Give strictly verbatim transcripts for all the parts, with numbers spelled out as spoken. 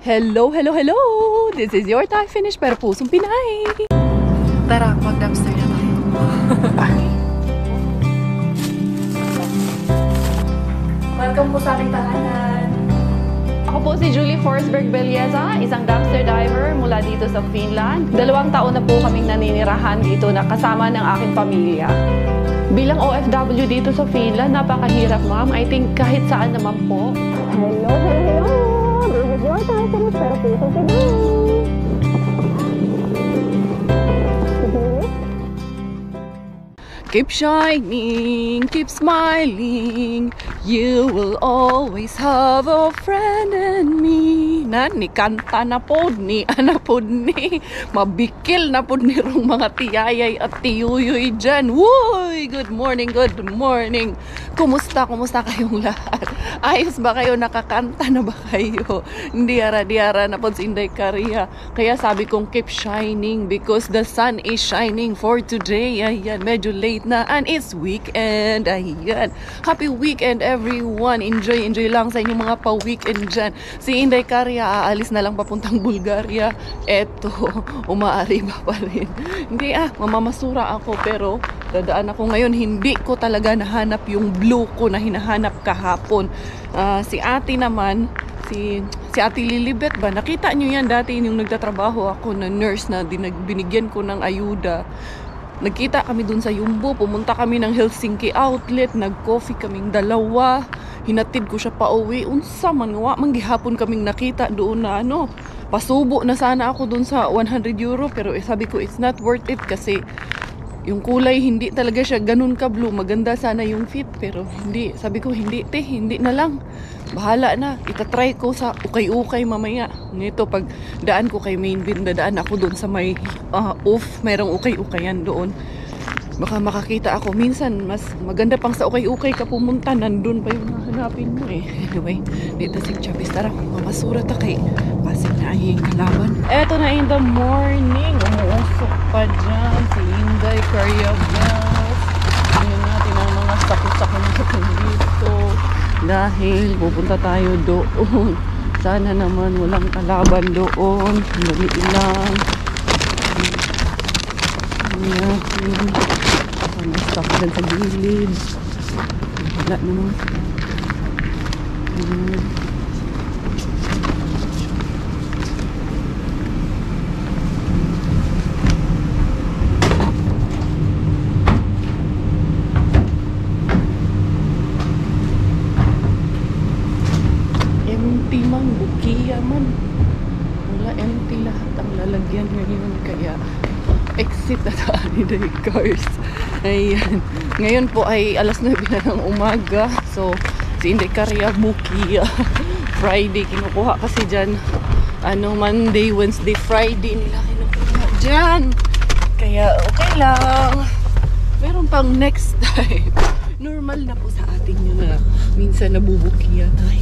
Hello, hello, hello! This is your Thai-Finnish pero pusong Pinay! Tara, mag-dumpster na tayo. Welcome po sa aming tahanan. Ako po si Julie Forsberg Belleza, isang dumpster diver mula dito sa Finland. Dalawang taon na po kaming naninirahan dito na kasama ng aking pamilya. Bilang O F W dito sa Finland, napakahirap ma'am. I think kahit saan naman po. Hello, hello, hello! This is your Thai-Finnish pero pusong Pinay! Keep shining, keep smiling. You will always have a friend in me. Na ni kanta na pod ni ana pod ni mabikil na pod ni rong mga tiyayay at tiyuyoy dyan. Woy! Good morning, good morning. Kumusta, kumusta kayong lahat? Ayos ba kayo? Nakakanta na ba kayo? Hindi ara, di ara na pod si Inday Kariya. Kaya sabi kong keep shining because the sun is shining for today. Ayan, medyo late na and it's weekend. Ayan. Happy weekend everyone. Enjoy, enjoy lang sa inyong mga pa-weekend dyan. Si Inday Kariya aalis na lang papuntang Bulgaria. Eto, umaari ba pa rin? Hindi ah, mamamasura ako pero dadaan ako ngayon. Hindi ko talaga nahanap yung blue ko na hinahanap kahapon. Uh, si ate naman, si, si ate Lilibet ba? Nakita nyo yan dati yung nagtatrabaho ako na nurse na binigyan ko ng ayuda. Nagkita kami dun sa Yumbo, pumunta kami ng Helsinki outlet, nag-coffee kaming dalawa, hinatid ko siya pa uwi. Unsa man nga, manggihapon kaming nakita doon na ano, pasubo na sana ako dun sa one hundred euro, pero eh, sabi ko it's not worth it kasi yung kulay hindi talaga siya ganun ka blue. Maganda sana yung fit pero hindi, sabi ko hindi te, hindi na lang, bahala na, itatry ko sa ukay-ukay mamaya. Nito pag daan ko kay main bin, dadaan ako doon sa may uh, off, mayroong ukay-ukayan doon, baka makakita ako. Minsan mas maganda pang sa ukay-ukay ka pumunta, nandun pa yung hanapin mo eh. Anyway, dito si Chavez, tara mamasura ta kay pasig na ayeng kalaban. Eto na in the morning, umuusok pa dyan si Inday Kariya Bells. Tingnan natin ang mga sako-sako na dito dahil pupunta tayo doon. Sana naman walang kalaban doon, dali lang. Ayan, sana stop dyan sa gilid. Wala naman. Ayan. Empty man, bukiya man. Wala, empty lahat ang lalagyan ngayon. Kaya exit na tayo ng cars. Ayan. Ngayon po ay alas nuwebe na ng umaga. So, si Inday Kariya bukiya. Friday kinukuha kasi dyan. Ano, Monday, Wednesday, Friday nila kinukuha dyan. Kaya okay lang. Meron pang next time. Normal na po sa atin yun na minsan nabubukiya tayo.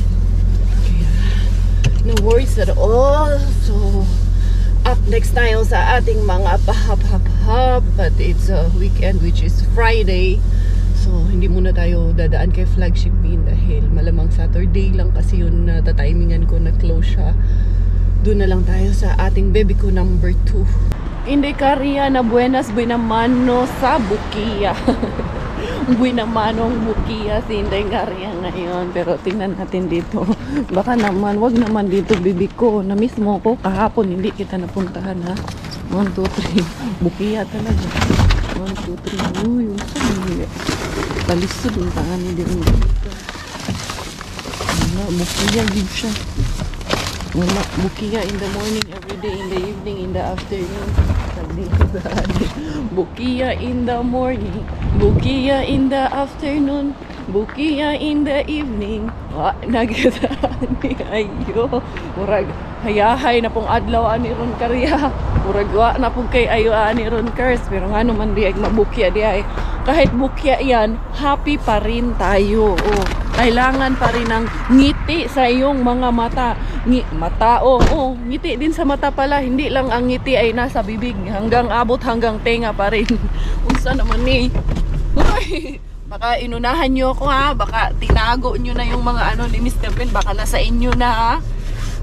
No worries at all. So, up next tayo sa ating mga pahap-hap-hap. But it's a weekend which is Friday. So, hindi muna tayo dadaan kay Flagship Inn dahil malamang Saturday lang kasi yun na tatimingan ko na close siya. Doon na lang tayo sa ating baby ko number two. Inday Kariya na buenas buenamano sa bukiya. Buenamanong bukiya si Inday Kariya ngayon. Pero tingnan natin dito. Baka naman, wag naman dito bibi ko. Na mismo ko kahapon hindi kita napuntahan ha. one, two, three. Bukiya talaga. one, two, three. Uy, yung saan. Talisod yung tangan ni din dito. Wala, bukiya din siya. Wala, bukiya in the morning, everyday, in the evening, in the afternoon. Bukiya in the morning, bukiya in the afternoon, bukiya in the evening. Wa, nagkita ni ayo. Murag, hayahay na pong adlaw ani ron Kariya. Murag, wa na pong kay ayo ani ron Kars. Pero nga naman di ay mabukya di ay. Kahit bukya yan, happy pa rin tayo. Oh, kailangan pa rin ng ngiti sa iyong mga mata. Ngi mata, oh, oh, ngiti din sa mata pala. Hindi lang ang ngiti ay nasa bibig. Hanggang abot, hanggang tenga pa rin. Unsa naman ni? Uy, baka inunahan nyo ako ha. Baka tinago nyo na yung mga ano ni Mister Ben. Baka nasa inyo na ha.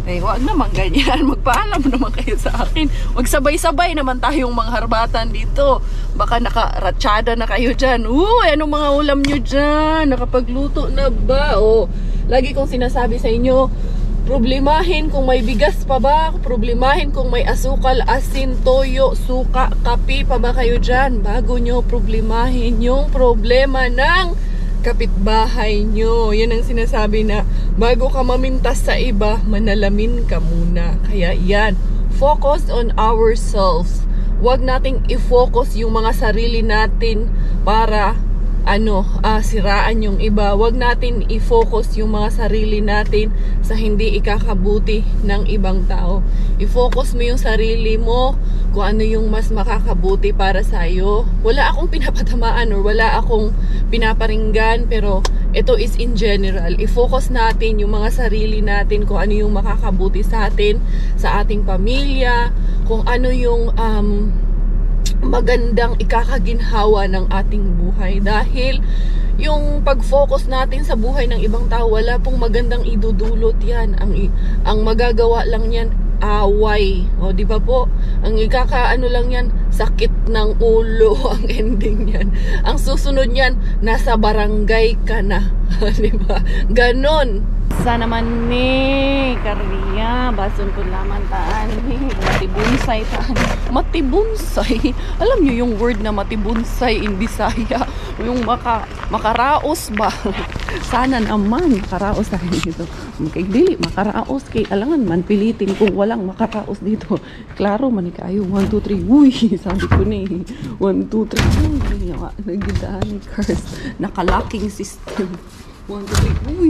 Eh, wag naman ganyan. Magpaalam naman kayo sa akin. Wag sabay-sabay naman tayong mga harbatan dito. Baka nakaratsyada na kayo dyan. Uy, anong mga ulam nyo dyan? Nakapagluto na ba? O, lagi kong sinasabi sa inyo, problemahin kung may bigas pa ba? Problemahin kung may asukal, asin, toyo, suka, kape pa ba kayo dyan? Bago nyo problemahin yung problema ng kapitbahay nyo. Yan ang sinasabi na bago ka mamintas sa iba, manalamin ka muna. Kaya yan, focus on ourselves. Huwag nating i-focus yung mga sarili natin para ano, ah, siraan yung iba. Huwag natin i-focus yung mga sarili natin sa hindi ikakabuti ng ibang tao. I-focus mo yung sarili mo kung ano yung mas makakabuti para sa'yo. Wala akong pinapatamaan or wala akong pinaparinggan, pero ito is in general. I-focus natin yung mga sarili natin kung ano yung makakabuti sa atin, sa ating pamilya, kung ano yung um, magandang ikakaginhawa ng ating buhay. Dahil yung pag-focus natin sa buhay ng ibang tao, wala pong magandang idudulot yan. Ang, ang magagawa lang yan, away. O, di ba po? Ang ikakaano lang yan, sakit ng ulo ang ending yan. Ang susunod yan, nasa barangay ka na. Di ba? Ganon. Sana man ni Karya, bason ko laman taan ni matibunsay taan. Matibunsay. Alam niyo yung word na matibunsay in Bisaya, yung maka makaraos ba? Sana naman makaraos tayo dito. Kay dili makaraos kay alangan man pilitin kung walang makaraos dito. Klaro man kayo. one two three. Uy, sabi ko ni. one two three. Uy, nagidaan ni curse. Nakalaking system. one two three. Uy.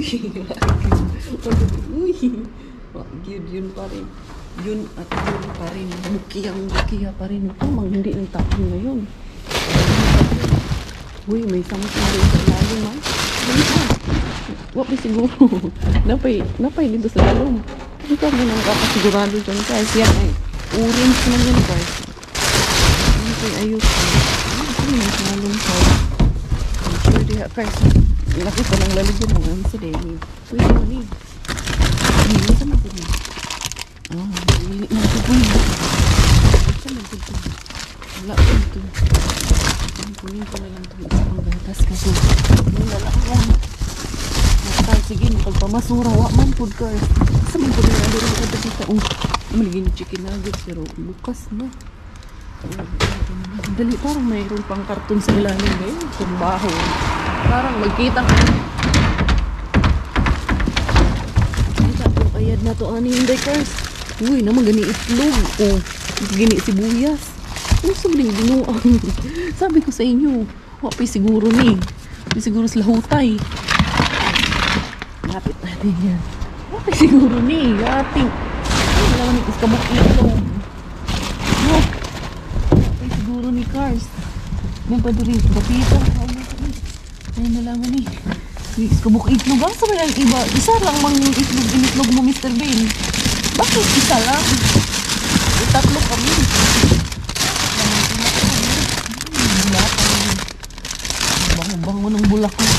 Uy. Yun, yun pa rin. Yun at yun pa rin. Bukiyang bukiya pa rin. Ito, mang hindi ng tapon ngayon. Uy, may something rin sa lalim, ha? Wap na siguro. Napay, napay dito sa lalong. Ito mo nang kapasigurado dyan, guys. Yan ay orange naman yan, guys. Ano kayo ayos? Ano ito yung sa lalong, guys? I'm sure they have, guys. Laki pa ng lalagyan ng ano sa demi. Uy, ano ni? Hindi sa natin eh. Ah, hindi na ito po yun. Ito na ito po. Wala po ito. Kunin ko na lang ito. Ang gatas kasi. Ano na lang yan. Nakakal, sige, pagpamasura. Wak man food car. Kasi man po na lang doon ako dito. Oh, maligin chicken nuggets. Pero bukas na. Dali, parang mayroon pang karton sa ilalim ngayon. Kung baho. Parang magkita ka. Kita po ayad na to ani yung dekars. Uy, naman gani itlog. O, gani sibuyas. Usog din binuang. Sabi ko sa inyo, wapi siguro ni. Wapi siguro sila hutay. Lapit natin yan. Wapi siguro ni. Ating. Ay, wala naman iskabok itlog. No. Wapi siguro ni cars. May pa doon. Kapita. Ay, nalaman eh. Iskabok itlog. Basta ba lang iba? Isa lang mang itlog initlog mo, Mister Bean. Bakit isa lang? Itatlo kami. Bango-bango ng bulak ko.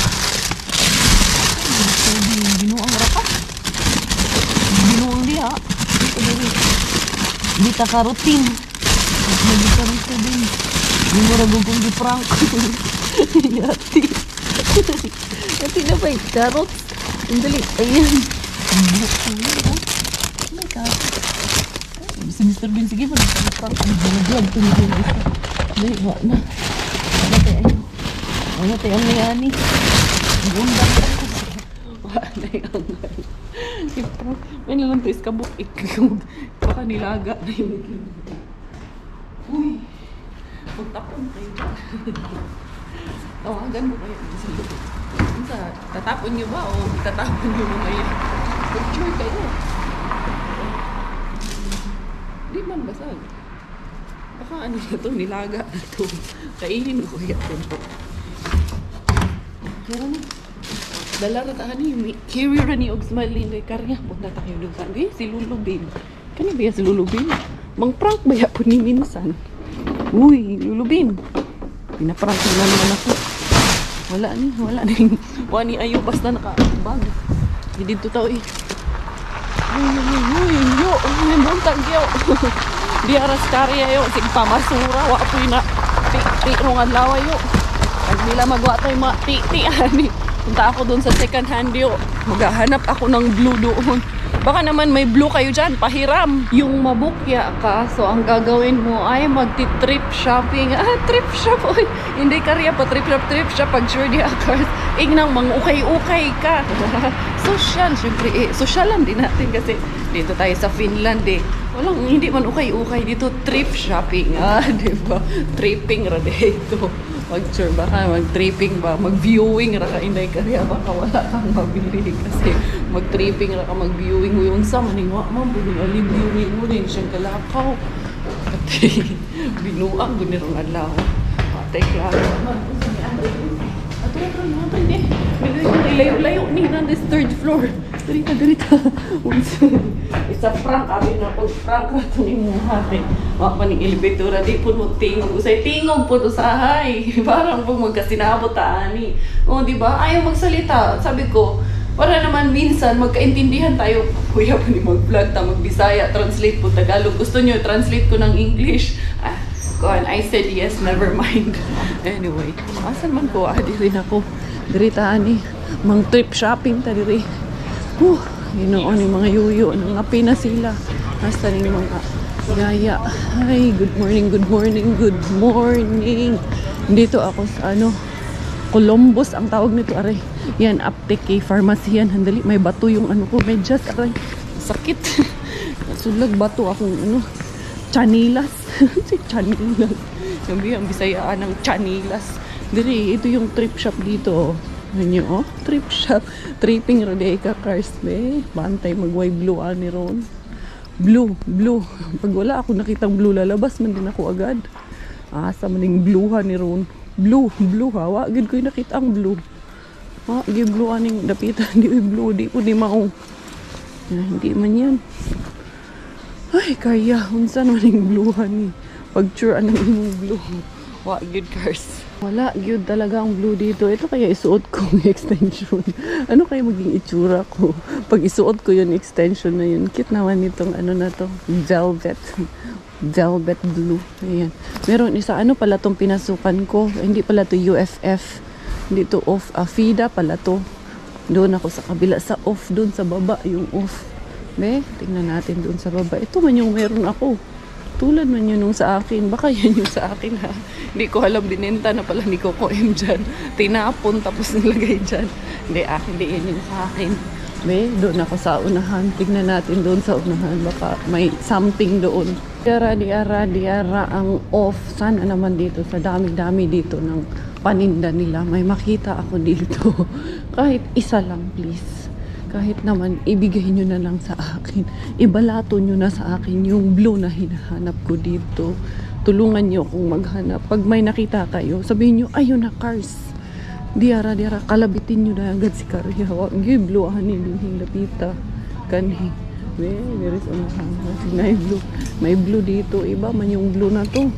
Binuang rapat. Binuang diha. Dita karotin. Nagita rin sa din. Yung maragugong di prank. Yati. Yati na ba yung carrots? Ang dali. Ayan. Ang buhok ko yun, ha? Oh my God. Si Mister Bean, sige mo. Nagprank. Ang bulag. Tumigil na isa. Dali, wak na. Wala tayo. Ano tayo ang nayani? Gundang ka. Wala na yung nayani. May nalang tayo iskabok itlog. Baka nilaga na yung itlog. Uy! Magtapon kayo dyan. Tawagan mo kayo. Sa, tatapon nyo ba o tatapon nyo mo ngayon? Picture kayo. Di man basag. Baka ano na ito, nilaga na ito. Kainin ko kaya ito. Kaya na. Dala na tahan ni. Carry na ni og smile ni karya. Punta tayo doon sa. Eh, si Lulubin. Kani ba yan si Lulubin? Mang prank ba yan po ni minsan? Uy, Lulubin. Pinaprank na naman ako. Wala ni, wala ni. Wala ni ayo basta nakabag. Hindi dito tao eh. Uy, uy, uy, yo. Uy, buntag yo. Di aras karya yo. Sig pamasura. Wapoy na. Ti-ti rong adlaw yo. Pag nila magwa tayo mga ti-ti. Ani. Punta ako dun sa second hand yo. Maghahanap ako ng blue doon. Baka naman may blue kayo dyan, pahiram. Yung mabukya ka, so ang gagawin mo ay magti-trip shopping. Ah, trip shop. Uy, hindi karya pa trip shop, trip shop. Pag sure di akars, ignang mga ukay-ukay ka. Social, syempre eh. Socialan din natin kasi dito tayo sa Finland eh. Walang, hindi man ukay-ukay dito. Trip shopping. Ah, diba? Tripping ra dito. Mag-sure baka mag-tripping ba, mag-viewing ra ka inday karya baka wala kang mabili kasi mag-tripping ra ka, mag-viewing mo yung sa maningwa mo buling ali-viewing mo din siyang kalakaw kasi binuang doon nirong adlaw patay klaro naman ato ato naman eh ilayo-layo ni na this third floor dirita dirita isa prank abi na pag prank ra ito ni mong hati wak pa ning elevator di po mo tingog usay tingog po usahay parang pag magkasinabot ani o di ba ayaw magsalita sabi ko para naman minsan magkaintindihan tayo kuya pa ni mag-vlog ta magbisaya translate po Tagalog gusto nyo translate ko ng English ah kuan I said yes never mind anyway asan man ko adi rin ako dirita ani mang trip shopping ta diri uh ginoon ni mga yuyo nang api na sila hasta ning mga yaya hi good morning good morning good morning dito ako sa ano Columbus ang tawag nito aray yan apteke pharmacy yan handali may bato yung ano ko medyas aray sakit nasulag bato akong ano chanilas si chanilas sabi ang bisayaan ng chanilas diri ito yung trip shop dito ano oh trip shop tripping rode ka cars be bantay magway blue ani ron blue blue pag wala ako nakitang blue lalabas man din ako agad asa maning bluehan ni ron blue blue hawa gid ko nakita ang blue ha gid blue aning dapitan di blue di ko di mao hindi man yan ay kaya unsa man ning bluehan ni pag sure anang imong blue wa gid cars wala gyud talaga ang blue dito ito kaya isuot ko ng extension ano kaya maging itsura ko pag isuot ko yung extension na yun cute naman itong ano na to velvet velvet blue ayan meron isa ano pala tong pinasukan ko hindi pala to U F F hindi to off uh, FIDA pala to doon ako sa kabila sa off doon sa baba yung off be tingnan natin doon sa baba ito man yung meron ako tulad man yun nung sa akin baka yan yung sa akin ha hindi ko alam binenta na pala ni Coco M dyan tinapon tapos nilagay dyan hindi ah hindi yan yung sa akin be doon ako sa unahan tignan natin doon sa unahan baka may something doon diara diara diara ang off sana naman dito sa dami dami dito ng paninda nila may makita ako dito kahit isa lang please kahit naman ibigay nyo na lang sa akin ibalato nyo na sa akin yung blue na hinahanap ko dito tulungan nyo akong maghanap pag may nakita kayo sabihin nyo ayun na cars diara diara kalabitin nyo na agad si Karya wag yung blue ani din lapita kanhi we there is unahan may blue may blue dito iba man yung blue na to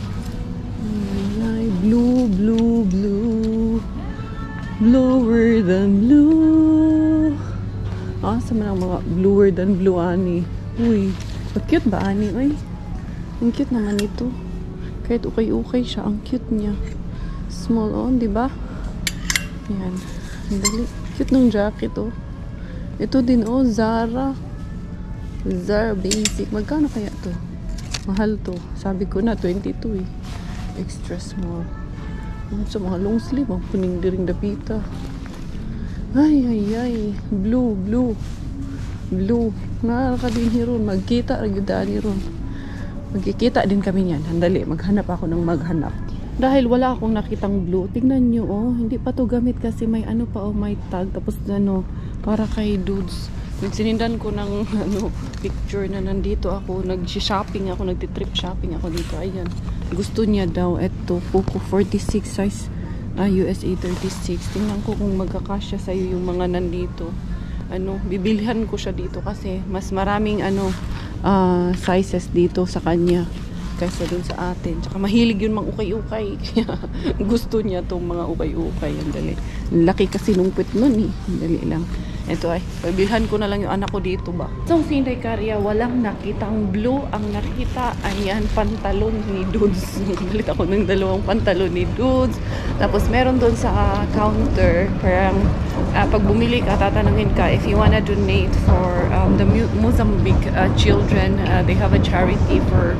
may blue blue blue bluer than blue ah, sa mga mga bluer than blue ani. Uy, cute ba ani? Uy, ang cute naman ito. Kahit ukay-ukay siya, ang cute niya. Small on, di ba? Yan. Ang dali. Cute ng jacket, oh. Ito din, oh, Zara. Zara basic. Magkano kaya to? Mahal to. Sabi ko na, twenty-two eh. Extra small. Sa mga long sleeve, ang puning diring dapita. Ay, ay, ay. Blue, blue. Blue. Nakaka din hiron. Magkita, ragyudaan hiron. Magkikita din kami yan. Handali, maghanap ako ng maghanap. Dahil wala akong nakitang blue. Tingnan nyo, oh. Hindi pa to gamit kasi may ano pa, oh, may tag. Tapos, ano, para kay dudes. Sinindan ko ng, ano, picture na nandito ako. Nag-shopping ako. Nagtitrip shopping ako dito. Ayan. Gusto niya daw. Eto, Poco forty-six size. Ah, U S A thirty-six. Tingnan ko kung magkakasya sa'yo yung mga nandito. Ano, bibilhan ko siya dito kasi mas maraming ano uh, sizes dito sa kanya. kaysa dun sa atin. Tsaka mahilig yun mang ukay-ukay. Kaya gusto niya tong mga ukay-ukay. Ang dali. Laki kasi nung pit nun eh. Ang dali lang. Ito ay, pabilhan ko na lang yung anak ko dito ba. So, Sinday Karya, walang nakitang blue. Ang nakita ay yan, pantalon ni Dudes. Galit ako ng dalawang pantalon ni Dudes. Tapos, meron doon sa counter, parang uh, pag bumili ka, tatanungin ka, if you wanna donate for um, the Mozambique uh, children, uh, they have a charity for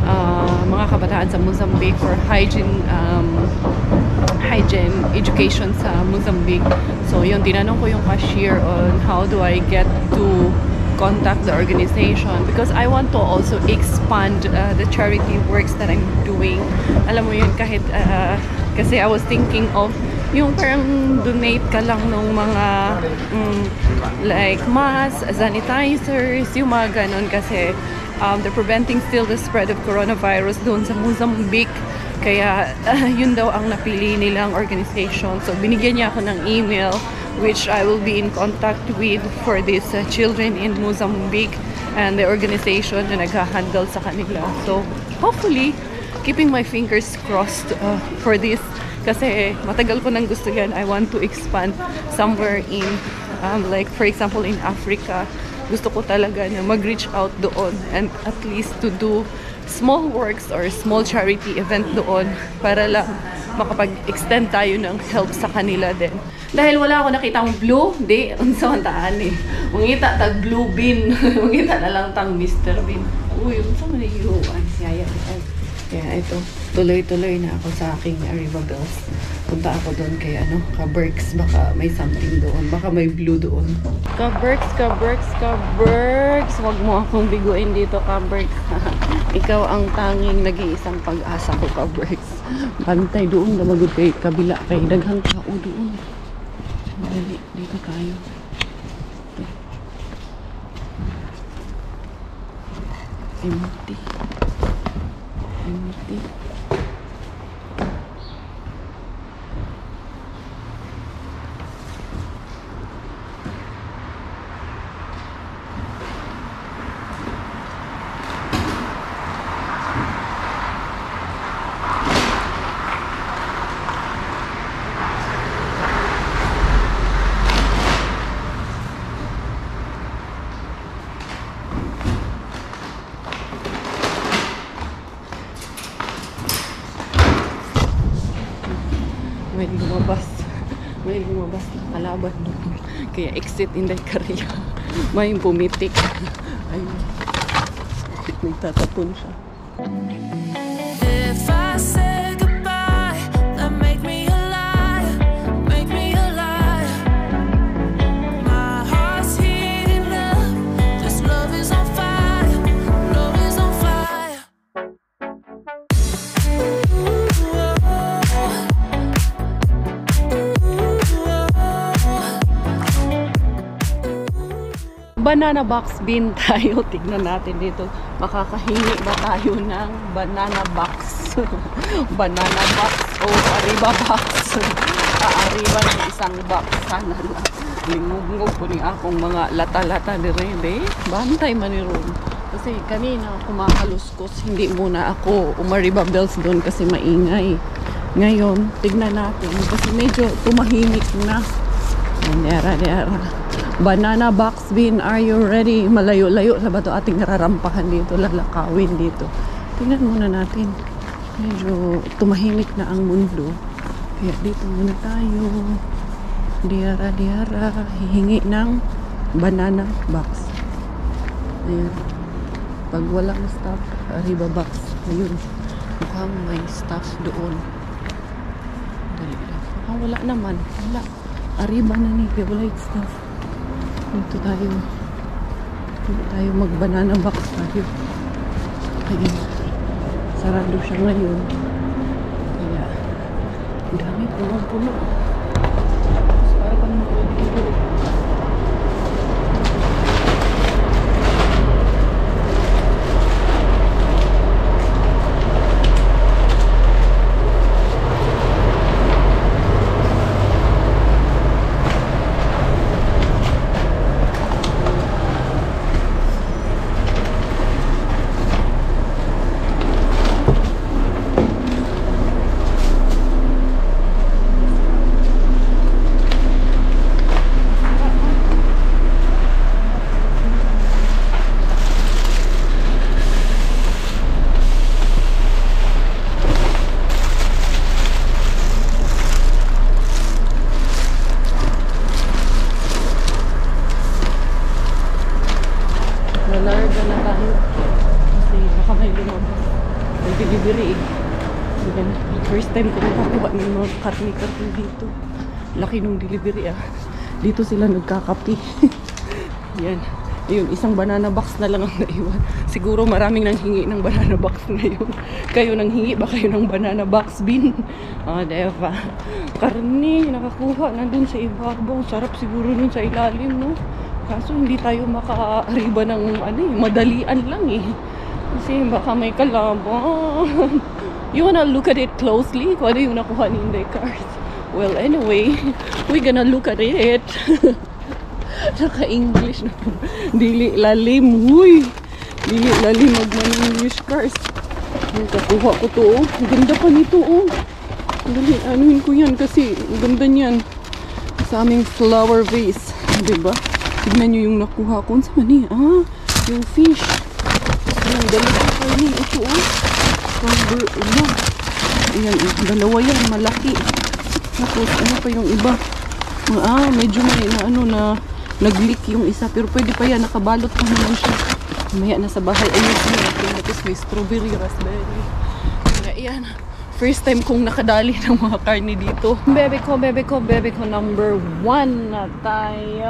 uh, mga kabataan sa Mozambique for hygiene um, hygiene education sa Mozambique. So yun, tinanong ko yung cashier on how do I get to contact the organization because I want to also expand uh, the charity works that I'm doing. Alam mo yun, kahit uh, kasi I was thinking of yung parang donate ka lang ng mga um, like masks, sanitizers, yung mga ganun kasi um, they're preventing still the spread of coronavirus doon sa Mozambique. Kaya uh, yun daw ang napili nilang organization. So binigyan niya ako ng email which I will be in contact with for these uh, children in Mozambique and the organization na nag-handle sa kanila. So hopefully, keeping my fingers crossed uh, for this kasi matagal ko nang gusto yan. I want to expand somewhere in um, like for example in Africa. Gusto ko talaga na mag-reach out doon and at least to do small works or small charity event doon para lang makapag-extend tayo ng help sa kanila din. Dahil wala ako nakitang blue, di, unsa man taan eh. Mungita tag blue bin, mungita na lang tang Mister Bean. Uy, unsa man yung siya yan. Kaya ito, tuloy-tuloy na ako sa aking Arriva Bells. Punta ako doon kay ano, ka-Berks, baka may something doon, baka may blue doon. Ka-Berks, ka-Berks, ka-Berks. Huwag mo akong biguin dito, ka-Berks. Ikaw ang tanging nag-iisang pag-asa ko, ka-Berks. Bantay doon, namagod kay kabila kay daghang tao doon. Dali, dito tayo. Empty. Empty. May lumabas. May lumabas na kalaban doon. Kaya exit Inday Karya. May pumitik. Ayun. Nagtatapon siya. If I say goodbye, that make me alive. Make me alive. My heart's heating up. This love is on fire. Love is on fire. Banana box bin tayo. Tignan natin dito. Makakahingi ba tayo ng banana box? Banana box o Arriba box? Arriba ng isang box. Sana lang. Lingugngog po ni akong mga lata-lata ni Rede. Bantay man ni Ron. Kasi kanina kumakaluskos. Hindi muna ako umariba bells doon kasi maingay. Ngayon, tignan natin. Kasi medyo tumahimik na. Dera, dera. Banana box bin, are you ready? Malayo-layo sa ba ito ating nararampahan dito, lalakawin dito. Tingnan muna natin. Medyo tumahimik na ang mundo. Kaya dito muna tayo. Diara, diara. Hihingi ng banana box. Ayan. Pag walang stuff, Arriba box. Ayun. Mukhang may stuff doon. Dali lang. Mukhang wala naman. Wala. Arriba na ni. Wala yung stuff. Dito tayo. Dito tayo mag-banana box tayo. Ayun. Sarado siya ngayon. Kaya, dami puno-puno. Para pa naman puno. stand. Kasi baka may lumabas. May delivery eh. Yan. First time ko nakakuha ng mga karne-karne dito. Laki nung delivery ah. Dito sila nagkakapi. Yan. Ayun, isang banana box na lang ang naiwan. Siguro maraming nang hingi ng banana box ngayon. Kayo nang hingi ba kayo ng banana box bin? Ah, diba? Karne, nakakuha nandun sa ibabaw. Sarap siguro nun sa ilalim, no? Kaso hindi tayo makaariba ng ano eh, madalian lang eh. Kasi baka may kalaban. You wanna look at it closely? Kung ano yung nakuha ni Inday Cars. Well, anyway, we're gonna look at it. Naka-English na po. Dili lalim. Huy! Dili lalim mag-English Cars. Nakakuha ko to, oh. Ang ganda pa nito, oh. Dali, anuhin ko yan kasi ang ganda niyan. Sa aming flower vase. Diba? Tignan nyo yung nakuha ko. Sa mani, ah, yung fish. Yung dalawa ko ni ito, oh. Cover, ano. Ayan, dalawa yan, malaki. Tapos, ano pa yung iba? Ah, medyo may na, ano, na nag-leak yung isa. Pero pwede pa yan, nakabalot pa naman siya. Mamaya nasa bahay, ayos na. Tapos may strawberry, raspberry. Kaya yan. First time kong nakadali ng mga karne dito. Bebe ko, bebe ko, bebe ko. Number one na tayo.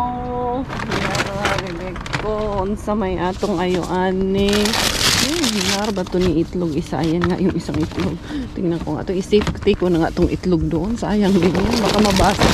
Yeah, bebe ko. Unsa may atong ayo ani. Hinar ba ito ni itlog? Isa. Ayan nga yung isang itlog. Tingnan ko nga ito. I-safety ko na nga itong itlog doon. Sayang din yun. Baka mabasa.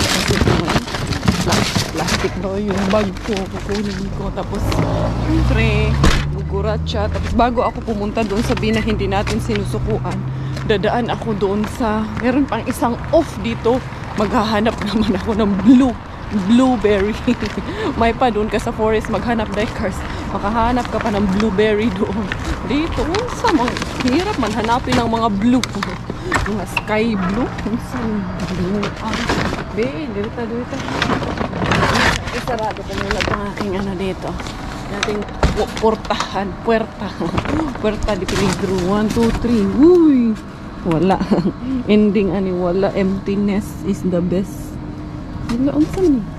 Plastic ba yung bag ko. Kukunin ko. Tapos, syempre, gugurat siya. Tapos bago ako pumunta doon, sabihin na hindi natin sinusukuan, dadaan ako doon sa, meron pang isang off dito. Maghahanap naman ako ng blue. Blueberry. May pa doon ka sa forest, maghanap dikers. Makahanap ka pa ng blueberry doon. Dito, sa mga hirap man hanapin ng mga blue. Mga sky blue. Saan blue? Ah, be, dito, dito. Isarado ko muna itong aking ano dito. Nating portahan. Puerta. Puerta di Peligro. one, two, three. Uy! Wala. Ending ani wala. Emptiness is the best. Wala, ang saan eh?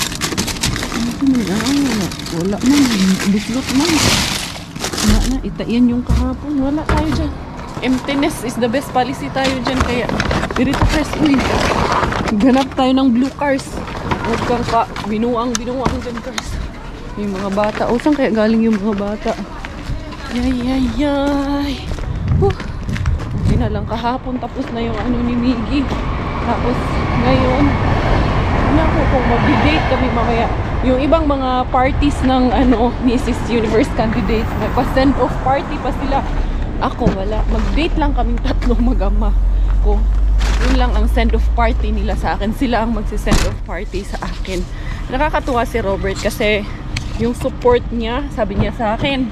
Ah, wala man. Buslot man. Wala na. Itayan yung kahapon. Wala tayo dyan. Emptiness is the best policy tayo dyan. Kaya, dirito cars. Uy, ganap tayo ng blue cars. Huwag kang pa. Binuang, binuang dyan cars. Yung mga bata. O, saan kaya galing yung mga bata? Yay, yay, yay. Huh. Hindi na lang kahapon. Tapos na yung ano ni Miggy. Tapos, ngayon, naku, kung mag-date kami mamaya. Yung ibang mga parties ng ano, Missus Universe candidates, nagpa-send off party pa sila. Ako, wala. Mag-date lang kaming tatlong mag-ama ko. Yun lang ang send-off party nila sa akin. Sila ang magsi-send off party sa akin. Nakakatuwa si Robert kasi yung support niya, sabi niya sa akin,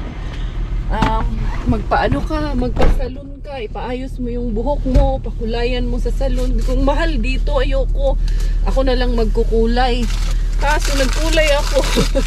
um, magpaano ka, magpa-salon ka, ipaayos mo yung buhok mo, pakulayan mo sa salon. Kung mahal dito, ayoko. Ako na lang magkukulay. Kaso nagkulay ako.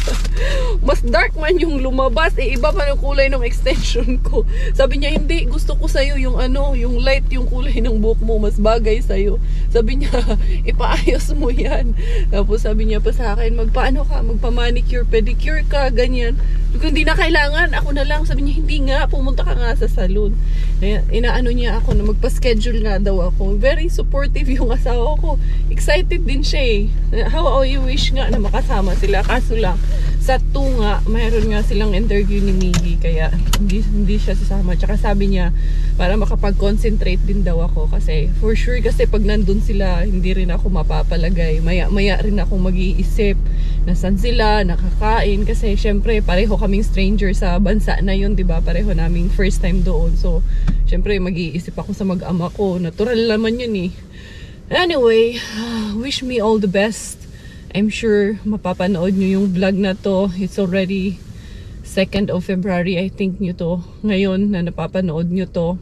Mas dark man yung lumabas. Eh, iba pa yung kulay ng extension ko. Sabi niya, hindi. Gusto ko sa'yo yung ano, yung light, yung kulay ng buhok mo. Mas bagay sa'yo. Sabi niya, ipaayos mo yan. Tapos sabi niya pa sa akin, magpaano ka, magpa-manicure, pedicure ka, ganyan. Kung hindi na kailangan, ako na lang. Sabi niya, hindi nga, pumunta ka nga sa salon. Kaya, inaano niya ako na magpa-schedule nga daw ako. Very supportive yung asawa ko. Excited din siya eh. How I wish nga na makasama sila. Kaso lang, sa two nga, mayroon nga silang interview ni Miggy. Kaya, hindi, hindi siya sasama. Tsaka sabi niya, para makapag-concentrate din daw ako. Kasi, for sure, kasi pag nandun sila, hindi rin ako mapapalagay. Maya-maya rin ako mag-iisip na saan sila, nakakain. Kasi, syempre, pareho kaming stranger sa bansa na yun, diba? Pareho naming first time doon. So, syempre, mag-iisip ako sa mag-ama ko. Natural naman yun eh. Anyway, wish me all the best. I'm sure mapapanood nyo yung vlog na to. It's already second of February, I think nyo to. Ngayon na napapanood nyo to.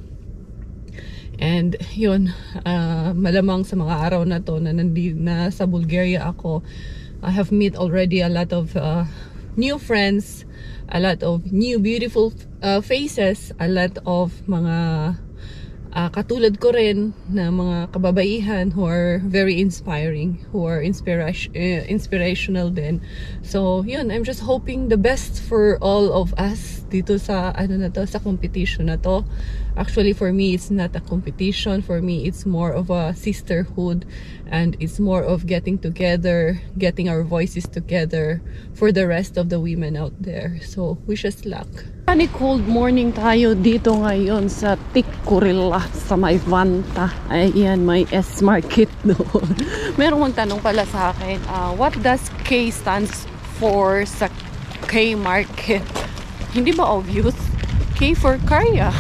And yun, uh, malamang sa mga araw na to na, nandi, na sa Bulgaria ako, I have met already a lot of uh, new friends, a lot of new beautiful uh, faces, a lot of mga uh, katulad ko rin na mga kababaihan who are very inspiring, who are inspiration, uh, inspirational din. So yun, I'm just hoping the best for all of us dito sa ano na to, sa competition na to. Actually, for me, it's not a competition. For me, it's more of a sisterhood, and it's more of getting together, getting our voices together for the rest of the women out there. So, wish us luck. Any cold morning tayo dito ngayon sa Tikkurilla sa may Vanta. Ayan, may S-Market doon. Merong magtanong pala sa akin, uh, what does K stands for sa K-Market? Hindi ba obvious? K for Karya.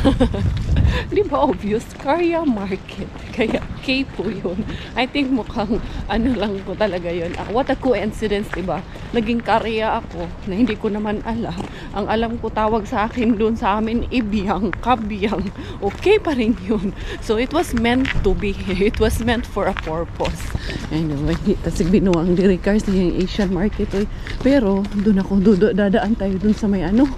Di ba obvious? Karya Market. Kaya K po yun. I think mukhang ano lang po talaga yun. Uh, what a coincidence, diba? Naging Karya ako na hindi ko naman alam. Ang alam ko tawag sa akin doon sa amin, ibiyang, kabiyang. Okay pa rin yun. So it was meant to be. It was meant for a purpose. Anyway, tasig binuang diri cars yung Asian market. Oy. Pero doon ako, dudo, dadaan tayo doon sa may ano,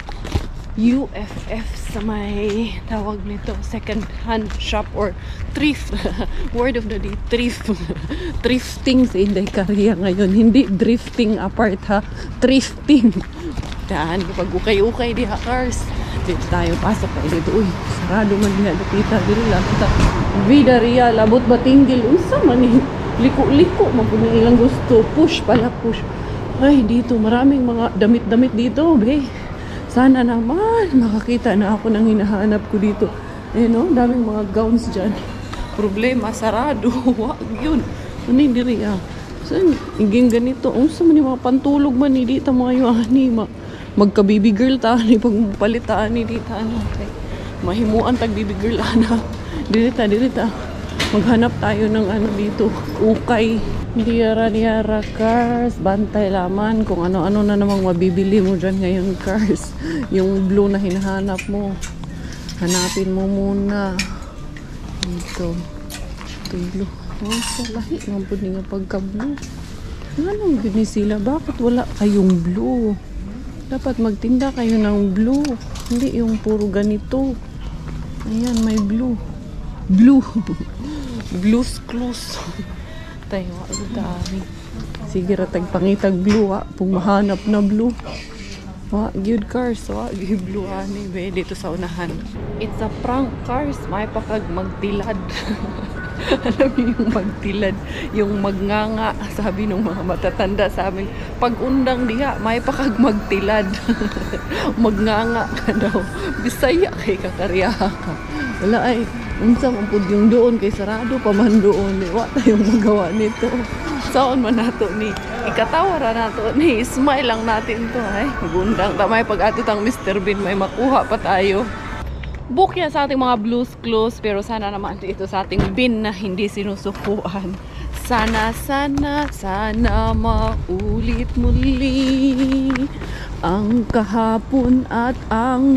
U F F sa may tawag nito, second hand shop or thrift. Word of the day, thrift. Thrifting sa Inday Karya ngayon, hindi drifting apart ha, thrifting. Daan kapag ukay-ukay diha cars. Dito tayo pasok tayo dito. Uy, sarado man diha dapita dili lang kita. Vida real abot ba tinggil unsa man ni liko-liko man kung ilang gusto, push pala push. Ay dito maraming mga damit-damit dito, be. Sana naman makakita na ako ng hinahanap ko dito. Eh no, daming mga gowns dyan. Problema, sarado. Wag yun. Ano yung diri ah. Saan? Hinging ganito. Ang sa man yung mga pantulog man ni dito mga yung ani. Ma magka-baby girl ta. Ni pagpalitaan ni dito. Ano. Okay. Mahimuan tag baby girl. Ano. Dirita, dirita. Maghanap tayo ng ano dito. Ukay. Diyara-diyara cars, bantay laman kung ano-ano na namang mabibili mo dyan ngayon cars. Yung blue na hinahanap mo, hanapin mo muna. Ito. Ito yung blue. Oh, sa lahi ng pwede nga pagka-blue. Anong gini sila? Bakit wala kayong blue? Dapat magtinda kayo ng blue. Hindi yung puro ganito. Ayan, may blue. Blue. Blues clues. Tayo, ano dami. Sige, ratag pangitag blue, ha. Kung mahanap na blue. Wa, good cars, wa. Good blue, ani. Be, dito sa unahan. It's a prank cars. May pakag magtilad. Alam niyo yung magtilad. Yung magnganga. Sabi ng mga matatanda sa amin. Pag undang diha, may pakag magtilad. Magnganga ka daw. Bisaya kay kakaryaha ka. Wala ay. Unsa man pud yung doon kay sarado pa man doon. Wa tayong magawa nito. Saon man nato ni ikatawa ra nato ni smile lang natin to ay magundang tamay pag ato tang Mister Bean may makuha pa tayo. Book yan sa ating mga blues clues, pero sana naman dito sa ating bin na hindi sinusukuan. Sana, sana, sana maulit muli ang kahapon at ang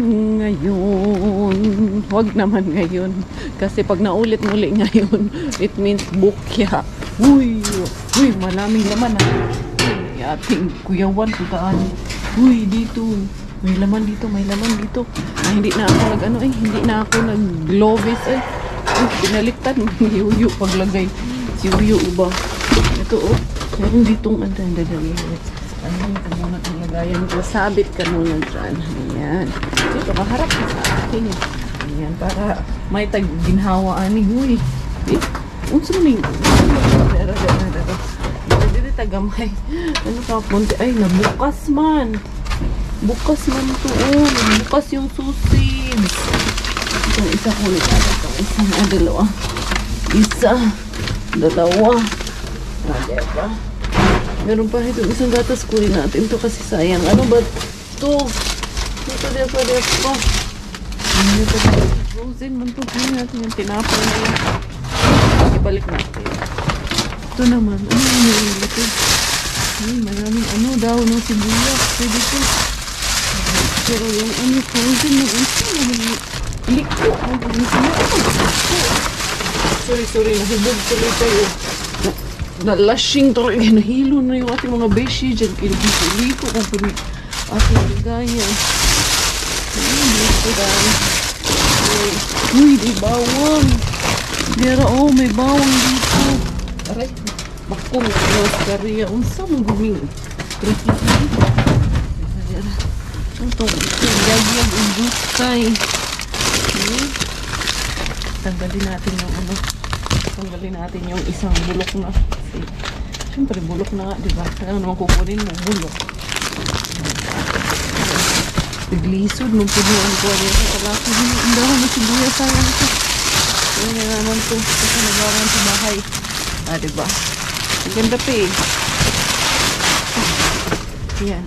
ngayon. Huwag naman ngayon. Kasi pag naulit muli ngayon, it means bukya. Uy, uy, malaming naman ha. Uy, ating kuyawan, tutaan. Uy, dito. May laman dito, may laman dito. Ah, hindi na ako nag, ano eh, hindi na ako nag-gloves eh. Uy, pinaliktad. Yuyu paglagay. Si Uyo ba? Ito oh. Meron ditong ang dandadali. Ano ka muna ang lagayan ko. Sabit ka muna dyan. Ayan. Dito, kaharap ka sa akin. Ayan, para may tag-ginhawaan ni Huy. Eh, unsa mo ning? Dara, dara, dara. Dito, tagamay. Ano ka, punti? Ay, nabukas man. Bukas man to. Oh, bukas yung susid. Itong isa ko ulit. Itong isa na dalawa. Isa. Dalawa. Ah, diba? Meron pa itong isang gatas, kunin natin to kasi sayang. Ano ba ito? Dito, dito, dito. Ano ito? Frozen man to. Kunin natin yung tinapon na yun. Ibalik natin. Ito naman. Ano yung dito? Ay, maraming ano daw ng sibuyas. Pwede ito. Pero yung ano, frozen na ito. Liko. Sorry, sorry. Nahibog tuloy tayo. Nalashing tuloy. Nahilo na yung ating mga beshi dyan. Liko kung pwede ating ligayan. Ay, dito dahil. Uy, di bawang. Dira, oh, may bawang dito. Aray, bakong close kariya. Unsa mong guming? Dira, ito, yag-yag ang gustay. Okay. Tanggalin natin yung ano. Tanggalin natin yung isang bulok na. Kasi, siyempre, bulok na nga, diba? Kaya naman kukunin mo, bulok. Naglisod, nung punuan ko. Kaya kalaki, ang dahon na sibuya sayang ito. Kaya nga naman ito. Kasi nagawan sa bahay. Ah, diba? Ang ganda pa eh. Ayan.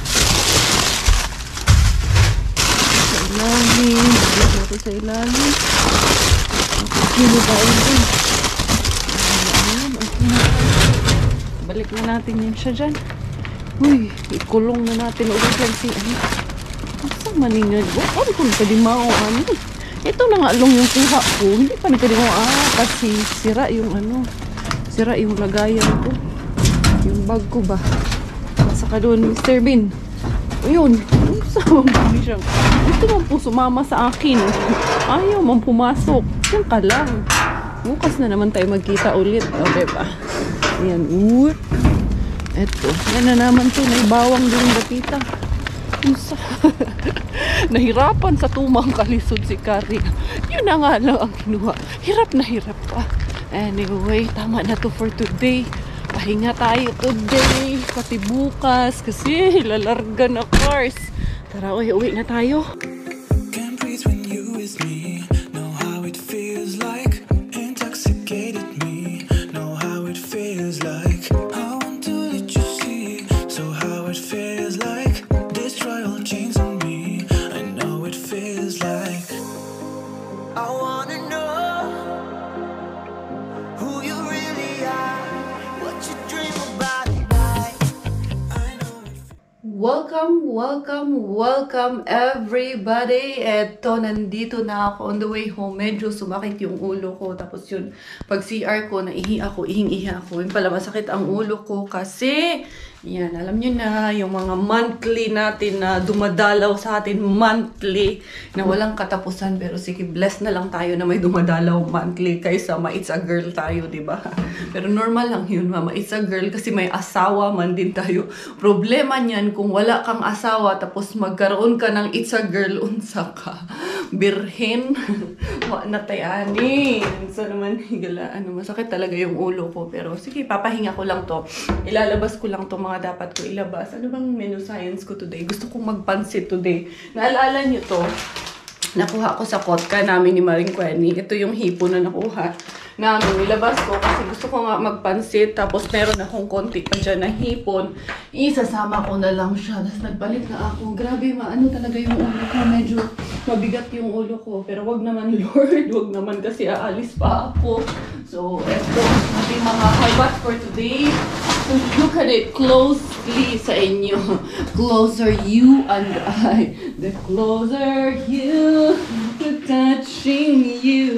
Sa ilalim. Dito natin sa ilalim. Kilo ba ito? Ayan, okay na. Balik na natin yan siya dyan. Uy, ikulong na natin ulit yan si ano. Saan maningad? Oh, hindi ko nagkadimaw. Ano? Ito na nga long yung kuha ko. Hindi pa nagkadimaw. Ah, kasi sira yung ano. Sira yung lagayan ko. Yung bag ko ba? Saka doon, Mister Bean. Ayun. Saan mo siya? Ito man po sumama sa akin. Ayaw man pumasok. Yan ka lang. Bukas na naman tayo magkita ulit. O, diba? Ayan. Uh. Eto. Yan na naman to. May bawang din dapita. Usa. Nahirapan sa tumang kalisod si Carrie. Yun na nga lang ang kinuha. Hirap na hirap pa. Anyway, tama na to for today. Pahinga tayo today. Pati bukas. Kasi lalarga na cars. Tara, uy, uwi na tayo. Can't breathe when you with me. Know how it feels like. Intoxicated me. Know how it feels like. I want to let you see. So how it feels like. Destroy all chains on me. I know it feels like. I wanna know who you really are. What you dream about at night. I know it. Welcome, welcome, welcome everybody. Eto, nandito na ako on the way home. Medyo sumakit yung ulo ko. Tapos yun, pag C R ko, naihi ako, ihing-ihi ako. Yung pala masakit ang ulo ko kasi, yan, alam nyo na, yung mga monthly natin na dumadalaw sa atin, monthly, na walang katapusan. Pero sige, bless na lang tayo na may dumadalaw monthly kaysa ma-it's a girl tayo, diba? Pero normal lang yun, ma, ma-it's a girl kasi may asawa man din tayo. Problema niyan, kung wala kang asawa, tapos magkaroon ka ng it's a girl, unsa ka? Birhen? Wa na tayani. So naman, higala, ano, masakit talaga yung ulo ko. Pero sige, papahinga ko lang to. Ilalabas ko lang to mga dapat ko ilabas. Ano bang menu science ko today? Gusto kong magpansit today. Naalala nyo to? Nakuha ko sa kotka namin ni Maring Kweni. Ito yung hipo na nakuha namin. Nilabas ko kasi gusto ko nga magpansit. Tapos meron akong konti pa dyan na hipon. Isasama ko na lang siya. Tapos nagbalik na ako. Grabe, maano talaga yung ulo ko. Medyo mabigat yung ulo ko. Pero wag naman, Lord. Wag naman kasi aalis pa ako. So, eto. Ating mga highbat for today. So, look at it closely sa inyo. Closer you and I. The closer you to touching you.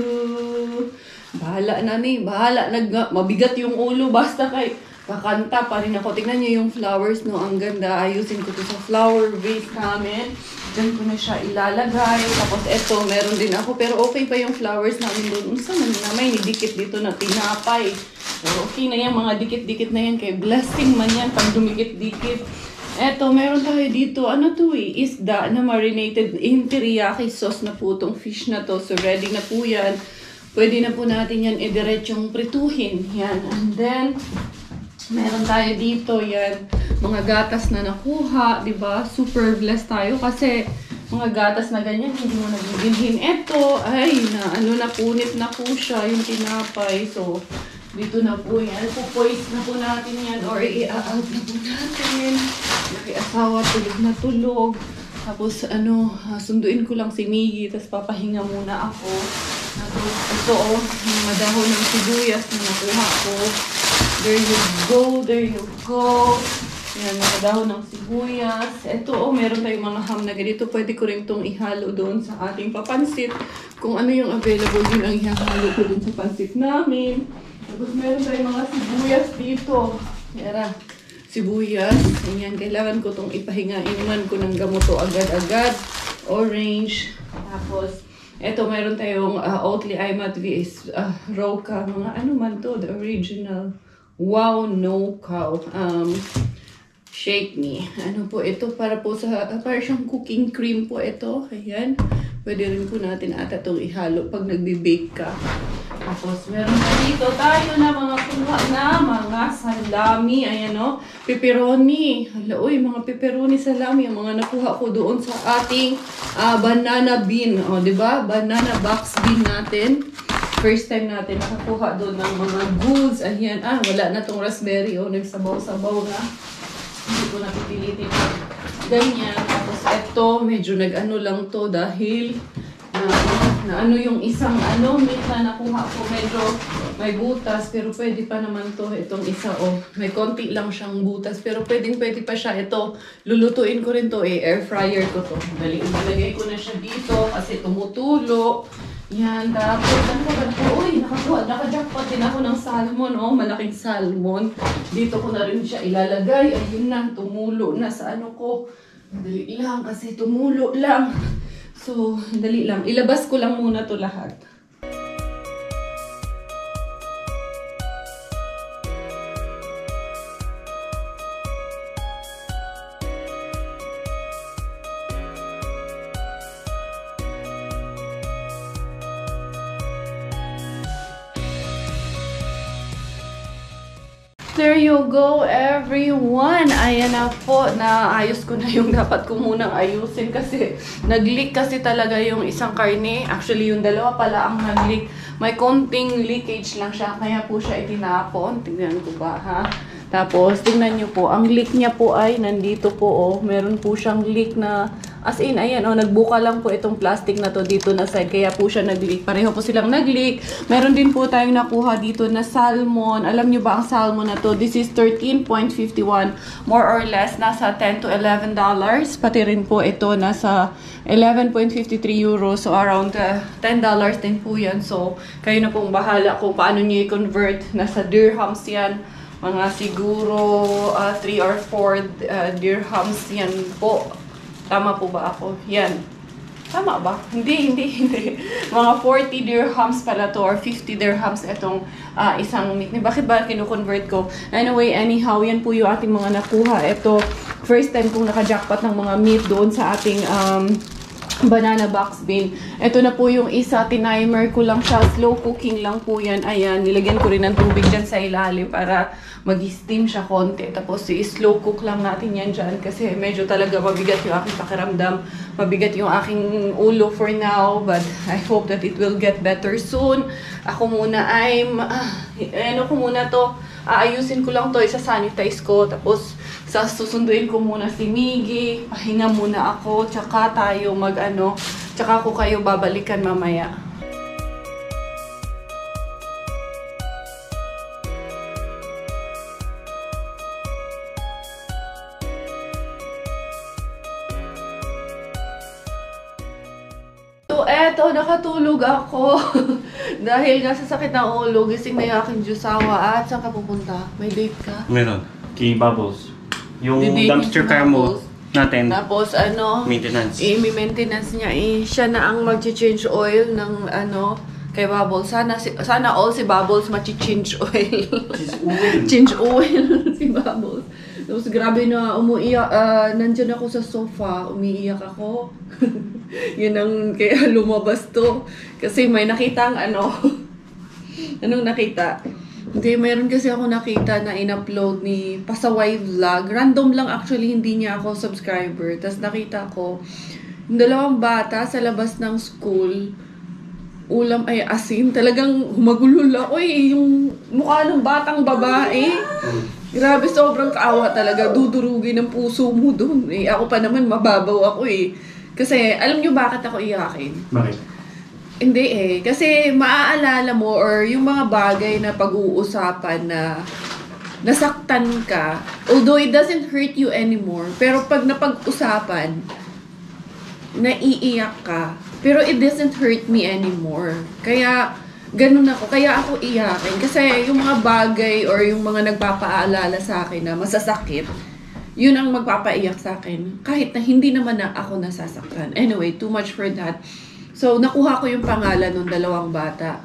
Bahala na ni. Bahala. Nag mabigat yung ulo. Basta kay kakanta pa rin ako. Tingnan nyo yung flowers, no? Ang ganda. Ayusin ko to sa flower vase namin. Diyan ko na siya ilalagay. Tapos eto, meron din ako. Pero okay pa yung flowers namin doon. Unsa man na may nidikit dito na tinapay. Pero okay na yan, mga dikit-dikit na yan. Kay blessing man yan, pag dumikit-dikit. Eto, meron tayo dito. Ano to eh? Isda na marinated in teriyaki sauce na po itong fish na to. So, ready na po yan. Pwede na po natin yan idiretsyong prituhin. Yan. And then, meron tayo dito. Yan. Mga gatas na nakuha. Diba? Super blessed tayo kasi mga gatas na ganyan, hindi mo nagigilhin. Eto, ay, na, ano na, punit na po siya, yung tinapay. So, dito na po yan. Pupoist na po natin yan or i-out na po natin. Naki-asawa, tulog na tulog. Tapos, ano, sunduin ko lang si Miggy, tapos papahinga muna ako. Tapos, ito, oh, yung madahon ng sibuyas na nakuha ko. There you go, there you go. Yan, mga dahon ng sibuyas. Ito, oh, meron tayong mga ham na ganito. Pwede ko rin itong ihalo doon sa ating papansit. Kung ano yung available, yun ang ihalo ko doon sa pansit namin. Tapos meron tayong mga sibuyas dito. Yara, sibuyas. Ayan, kailangan ko itong ipahinga. Inuman ko ng gamoto agad-agad. Orange. Tapos, Ito, meron tayong uh, Oatly Imat Vs. Uh, Roca. Mga ano man to, the original. Wow, no cow. Um, shake me. Ano po ito? Para po sa, uh, para siyang cooking cream po ito. Ayan. Pwede rin po natin ata itong ihalo pag nagbe-bake ka. Tapos, meron na dito tayo na mga kuha na mga salami. Ayan o. Pepperoni. Hala, uy, mga pepperoni salami. Ang mga nakuha ko doon sa ating uh, banana bean. O, diba? Banana box bean natin. First time natin nakakuha doon ng mga goods. Ayan. Ah, wala na tong raspberry. O, nagsabaw-sabaw na. Hindi ko napipilitin. Ganyan. Tapos, ito, medyo nag-ano lang to dahil na, na ano yung isang ano, meat na nakuha ko, medyo may butas, pero pwede pa naman to, itong isa, oh, may konti lang siyang butas, pero pwedeng pwede pa siya. Ito, lulutuin ko rin to, eh, air fryer ko to. Dali, malagay ko na siya dito kasi tumutulo. Yan, tapos, ano ba ba? Uy, nakakuha, naka-jackpot din ako ng salmon, oh, malaking salmon. Dito ko na rin siya ilalagay. Ayun na, tumulo na sa ano ko. Dali lang kasi tumulo lang. So, dali lang. Ilabas ko lang muna to lahat. There you go, everyone. Ayan na po, naayos ko na yung dapat ko munang ayusin kasi nag-leak kasi talaga yung isang karne. Actually, yung dalawa pala ang nag-leak. May konting leakage lang siya, kaya po siya itinapon. Tingnan ko ba, ha? Tapos, tingnan nyo po, ang leak niya po ay nandito po, oh. Meron po siyang leak na, as in, ayan, oh, nagbuka lang po itong plastic na to dito na side, kaya po siya nag-leak. Pareho po silang nag-leak. Meron din po tayong nakuha dito na salmon. Alam nyo ba ang salmon na to? This is thirteen point five one, more or less, nasa ten to eleven dollars. Pati rin po ito, nasa eleven point five three euros. So, around uh, ten dollars din po yan. So, kayo na pong bahala kung paano nyo i-convert. Nasa dirhams yan. Mga siguro uh, three or four uh, dirhams yan po. Tama po ba ako? Yan. Tama ba? Hindi, hindi, hindi. Mga forty dirhams pala to or fifty dirhams itong uh, isang meat. Bakit ba kinu-convert ko? Anyway, anyhow, yan po yung ating mga nakuha. Ito, first time kong naka-jackpot ng mga meat doon sa ating um, banana box bean. Ito na po yung isa, tinimer ko lang siya, slow cooking lang po yan. Ayan, nilagyan ko rin ng tubig dyan sa ilalim para mag-steam siya konti. Tapos i-slow cook lang natin yan dyan kasi medyo talaga mabigat yung aking pakiramdam. Mabigat yung aking ulo for now, but I hope that it will get better soon. Ako muna ay, uh, ano ko muna to, aayusin ko lang to, isa-sanitize ko, tapos sa susunduin ko muna si Miggy, pahinga muna ako, tsaka tayo mag-ano, tsaka ako kayo babalikan mamaya. So, eto, nakatulog ako. Dahil nga sa sakit ng ulo, gising na yung aking jusawa. At saan ka pupunta? May date ka? Meron. Key Bubbles. Yung Didate dumpster car mo natin. Tapos ano? Maintenance. I-maintenance niya. Eh, siya na ang mag-change oil ng ano, kay Bubbles. Sana, si, sana all si Bubbles mag-change oil. Change oil si Bubbles. Tapos grabe na umuiyak, uh, nandyan ako sa sofa, umiiyak ako. Yun ang kaya lumabas to. Kasi may nakitang ano, anong nakita? Hindi, mayroon kasi ako nakita na in-upload ni Pasaway Vlog. Random lang actually, hindi niya ako subscriber. Tapos nakita ko, yung dalawang bata sa labas ng school, ulam ay asin. Talagang humagulula. Uy, yung mukha ng batang babae. Grabe, sobrang kaawa talaga. Dudurugin ng puso mo dun. Eh, ako pa naman, mababaw ako eh. Kasi, alam nyo bakit ako iyakin? Bakit? Hindi eh. Kasi maaalala mo or yung mga bagay na pag-uusapan na nasaktan ka, although it doesn't hurt you anymore, pero pag napag-usapan, naiiyak ka, pero it doesn't hurt me anymore. Kaya, ganun ako. Kaya ako iyakin. Kasi yung mga bagay or yung mga nagpapaalala sa akin na masasakit, yun ang magpapaiyak sa akin. Kahit na hindi naman na ako nasasaktan. Anyway, too much for that. So, nakuha ko yung pangalan ng dalawang bata.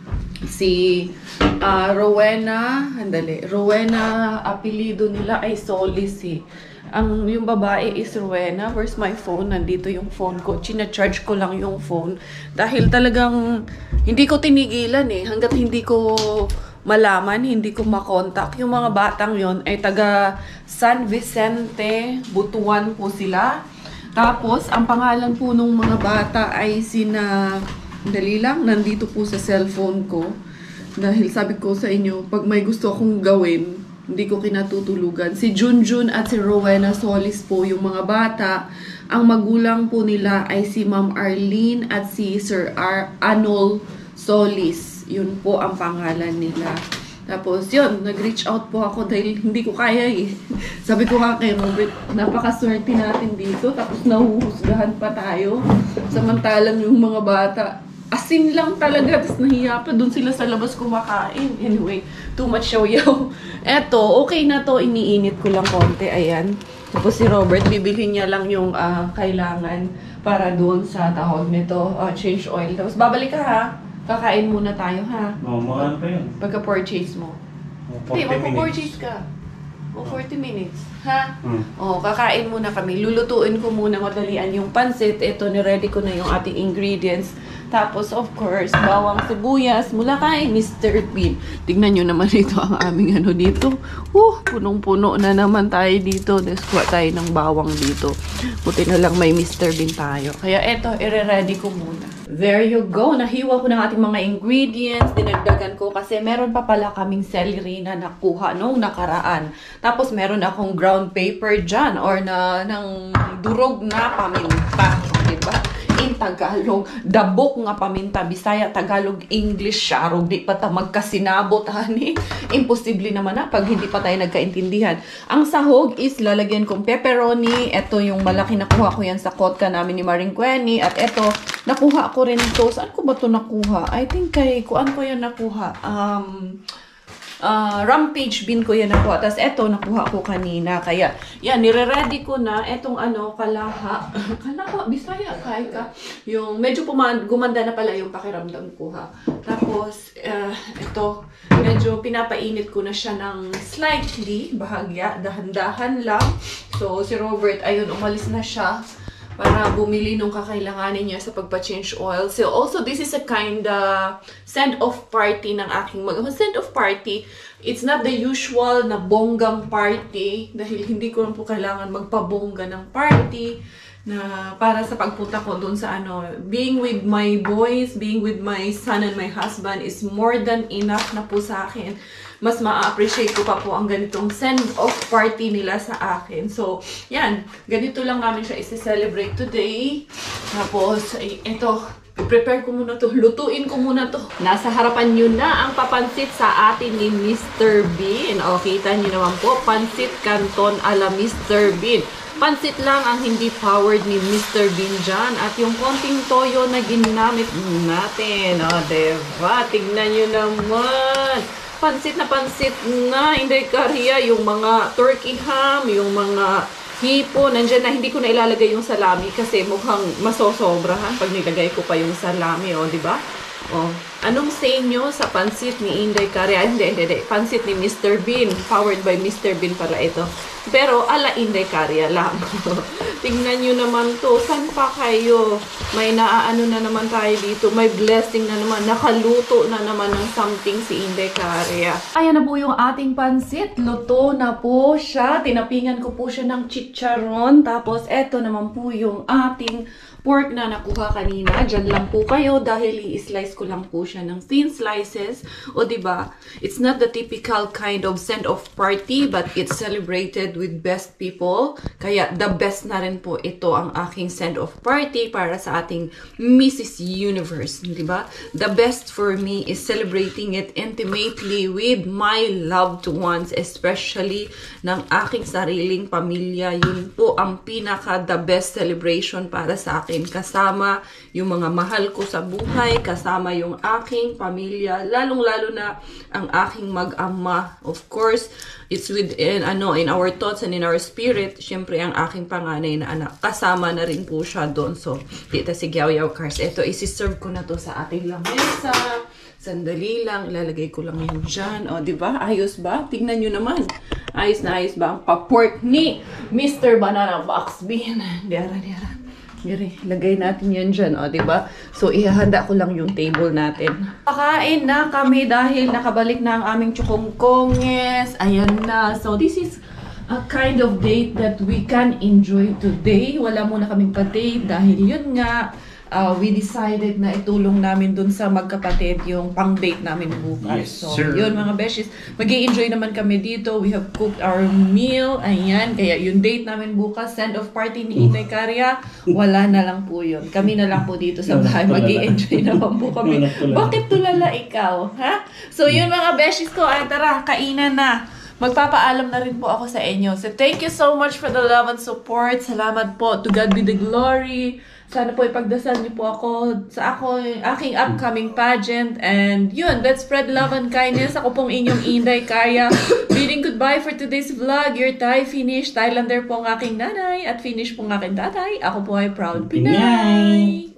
Si uh, Rowena, andali, Rowena, apelido nila ay Solis eh. Ang yung babae is Rowena. Where's my phone? Nandito yung phone ko. China-charge ko lang yung phone. Dahil talagang hindi ko tinigilan eh. Hanggat hindi ko malaman, hindi ko makontak. Yung mga batang yon ay taga San Vicente, Butuan po sila. Tapos, ang pangalan po ng mga bata ay sina... Dali lang, nandito po sa cellphone ko. Dahil sabi ko sa inyo, pag may gusto akong gawin, hindi ko kinatutulugan. Si Junjun at si Rowena Solis po yung mga bata. Ang magulang po nila ay si Ma'am Arlene at si Sir Ar Anol Solis. Yun po ang pangalan nila. Tapos yun, nag-reach out po ako dahil hindi ko kaya eh. Sabi ko nga kay Robert, napakaswerte natin dito. Tapos nahuhusgahan pa tayo. Samantalang yung mga bata, asin lang talaga, tapos nahiya pa, doon sila sa labas kumakain. Anyway, too much yaw-yaw. Eto, okay na to, iniinit ko lang konti, ayan. Tapos si Robert, bibili niya lang yung uh, kailangan para doon sa tahog nito, uh, change oil. Tapos babalik ka ha, kakain muna tayo ha. Oo, oh, magaan pa yun. Pagka-purchase mo. Oh, Hey, magpo-purchase ka. O, forty minutes. Ha? Hmm. O, kakain muna kami. Lulutuin ko muna madalian yung pansit. Ito, niready ko na yung ating ingredients. Tapos, of course, bawang sibuyas mula kay Mister Bean. Tignan nyo naman ito ang aming ano dito. Uh, punong-puno na naman tayo dito. Deskuha tayo ng bawang dito. Buti na lang may Mister Bean tayo. Kaya ito, ire-ready ko muna. There you go. Nahiwa ko ng ating mga ingredients. Dinagdagan ko kasi meron pa pala kaming celery na nakuha nung nakaraan. Tapos meron akong ground paper dyan or na ng durog na paminta. Diba? In Tagalog, dabok nga paminta. Bisaya, Tagalog, English, Sharog. Di pa ta magkasinabot, honey. Imposible naman na pag hindi pa tayo nagkaintindihan. Ang sahog is lalagyan kong pepperoni. Ito yung malaki nakuha ko yan sa kotka namin ni Maring Quenny. At ito, nakuha ko rin to. Saan ko ba to nakuha? I think kay, kuan ko yan nakuha. Um, uh, Rampage bin ko yan nakuha. Tapos eto, nakuha ko kanina. Kaya, yan, nire-ready ko na. Etong ano, kalaha. Kalaha, Bisaya, kay ka. Yung, medyo gumanda na pala yung pakiramdam ko ha. Tapos, uh, ito, medyo pinapainit ko na siya ng slightly, bahagya, dahan-dahan lang. So, si Robert, ayun, umalis na siya para bumili nung kakailanganin niya sa pagpa-change oil. So, also, this is a kind of send-off party ng aking mag- send-off party. It's not the usual na bonggang party dahil hindi ko lang po kailangan magpabongga ng party na para sa pagpunta ko dun sa ano, being with my boys, being with my son and my husband is more than enough na po sa akin. Mas ma-appreciate ko pa po ang ganitong send-off party nila sa akin. So, yan. Ganito lang namin siya isi-celebrate today. Tapos, ay, ito. I-prepare ko muna to. Lutuin ko muna to. Nasa harapan nyo na ang papansit sa atin ni Mister Bean. O, kita nyo naman po. Pansit Canton ala Mister Bean. Pansit lang ang hindi powered ni Mister Bean dyan. At yung konting toyo na ginamit natin. O, diba? Tignan nyo naman. Pansit na pansit na, hindi kariya, yung mga turkey ham, yung mga hipo, nandyan na, hindi ko na ilalagay yung salami kasi mukhang masosobra ha, pag nilagay ko pa yung salami, o, di ba? O, anong say nyo sa pansit ni Inday Kariya? Hindi, hindi, hindi, pansit ni Mister Bean, powered by Mister Bean pala ito. Pero, ala Inday Kariya lang. Tingnan nyo naman to, saan pa kayo? May naaano na naman tayo dito, may blessing na naman, nakaluto na naman ng something si Inday Kariya. Ayan na po yung ating pansit, luto na po siya, tinapingan ko po siya ng chicharon, tapos eto naman po yung ating pork na nakuha kanina. Diyan lang po kayo dahil i-slice ko lang po siya ng thin slices. O diba, it's not the typical kind of send-off party but it's celebrated with best people. Kaya the best na rin po ito ang aking send-off party para sa ating Missus Universe. Diba? The best for me is celebrating it intimately with my loved ones, especially ng aking sariling pamilya. Yun po ang pinaka the best celebration para sa akin. akin. Kasama yung mga mahal ko sa buhay, kasama yung aking pamilya, lalong-lalo na ang aking mag-ama. Of course, it's within, ano, in our thoughts and in our spirit. Siyempre, ang aking panganay na anak, kasama na rin po siya doon. So, dito si Yaw-Yaw Cars. Ito, isi-serve ko na to sa ating lamesa. Sandali lang, ilalagay ko lang yun dyan. O, diba? Ayos ba? Tingnan nyo naman. Ayos na ayos ba ang pa-pork ni Mister Banana Box Bean? Diara, diara. Diara, lagay natin yan dyan. O, diba? So, ihahanda ko lang yung table natin. Pakain na kami dahil nakabalik na ang aming chukongkonges. Ayan na. So, this is a kind of date that we can enjoy today. Wala muna kaming pa-date dahil yun nga, Uh, we decided na itulong namin dun sa magkapatid yung pang-date namin bukas. Yes, so, sir. yun mga beshies. Mag-i-enjoy naman kami dito. We have cooked our meal. Ayan. Kaya yung date namin bukas, send-off party ni Inay Karya, wala na lang po yun. Kami na lang po dito sa bahay. Mag-i-enjoy naman po kami. Bakit tulala ikaw? Ha? So, yun mga beshies ko. Ay, tara, kainan na. Magpapaalam na rin po ako sa inyo. So, thank you so much for the love and support. Salamat po. To God be the glory. Sana po ipagdasal niyo po ako sa ako, aking upcoming pageant. And yun, let's spread love and kindness. Ako pong inyong Inday Karya. Bidding goodbye for today's vlog. Your Thai-Finnish. Thailander po ang aking nanay. At Finnish po ang aking tatay. Ako po ay proud Pinay.